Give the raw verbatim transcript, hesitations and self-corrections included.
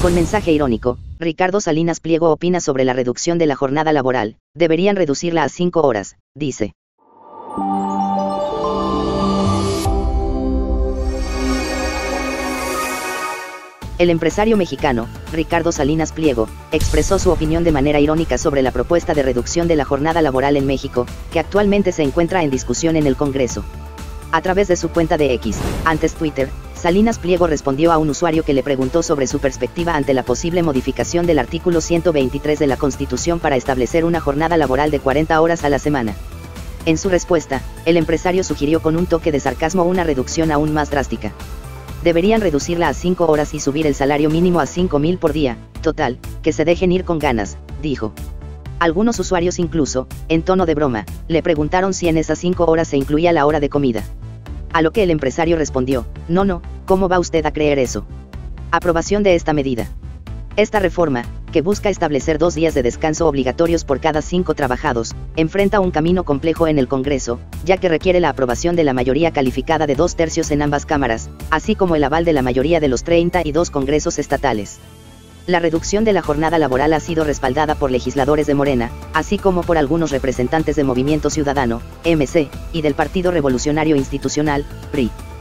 Con mensaje irónico, Ricardo Salinas Pliego opina sobre la reducción de la jornada laboral. Deberían reducirla a cinco horas, dice. El empresario mexicano, Ricardo Salinas Pliego, expresó su opinión de manera irónica sobre la propuesta de reducción de la jornada laboral en México, que actualmente se encuentra en discusión en el Congreso. A través de su cuenta de X, antes Twitter, Salinas Pliego respondió a un usuario que le preguntó sobre su perspectiva ante la posible modificación del artículo ciento veintitrés de la Constitución para establecer una jornada laboral de cuarenta horas a la semana. En su respuesta, el empresario sugirió con un toque de sarcasmo una reducción aún más drástica. Deberían reducirla a cinco horas y subir el salario mínimo a cinco mil por día, total, que se dejen ir con ganas, dijo. Algunos usuarios incluso, en tono de broma, le preguntaron si en esas cinco horas se incluía la hora de comida. A lo que el empresario respondió, no no, ¿cómo va usted a creer eso? Aprobación de esta medida. Esta reforma, que busca establecer dos días de descanso obligatorios por cada cinco trabajados, enfrenta un camino complejo en el Congreso, ya que requiere la aprobación de la mayoría calificada de dos tercios en ambas cámaras, así como el aval de la mayoría de los treinta y dos congresos estatales. La reducción de la jornada laboral ha sido respaldada por legisladores de Morena, así como por algunos representantes de Movimiento Ciudadano, M C, y del Partido Revolucionario Institucional, P R I.